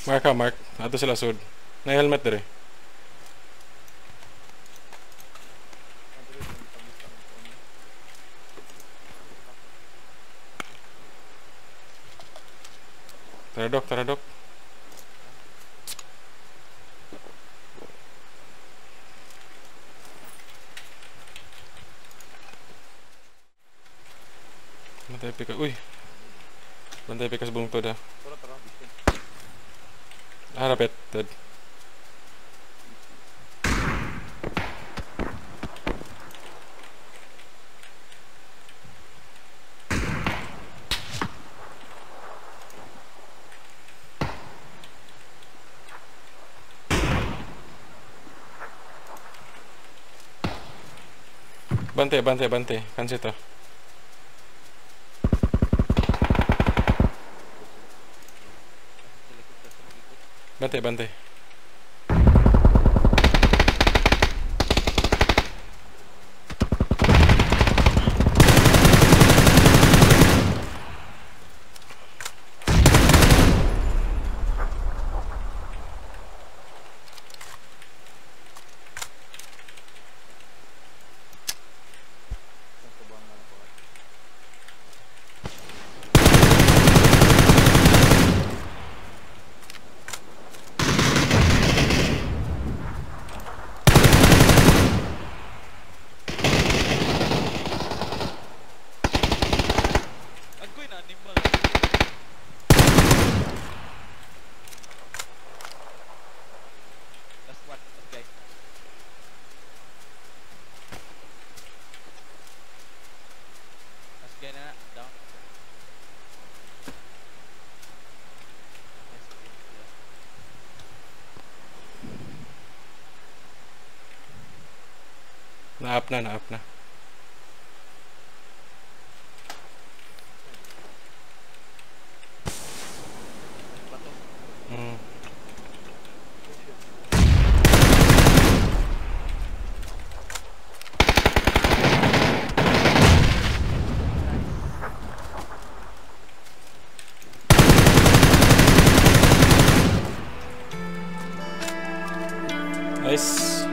Mark ha, mark. Ato sila sud. Na helmet dire. Taradok, taradok. Bantay pika. Uy. Bantay pika sa bungtod ha. Harapet. Dead. Bante, bante, bante. Kansit ha. Bante, bante. Agoy na animal. Last one, last guy. Last guy na down. Nice game, yeah. Na-up na, na-up na. Nice ba to? Mm. Nice.